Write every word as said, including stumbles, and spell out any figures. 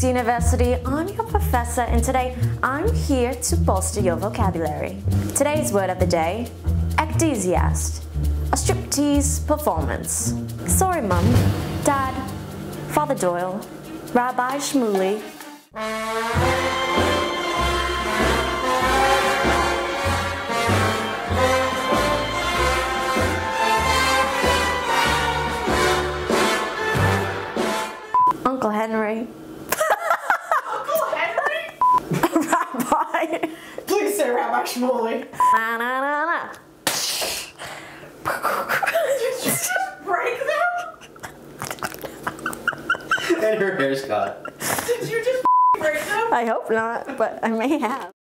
Takes University. I'm your professor, and today I'm here to bolster your vocabulary. Today's word of the day, enthusiast, a striptease performance. Sorry, Mum, Dad, Father Doyle, Rabbi Shmuley. Uncle Henry. Uncle Henry? Rabbi. Please say Rabbi Shmuley. Na na na na. Did you just break them? And her hair's caught. Did you just break them? I hope not, but I may have.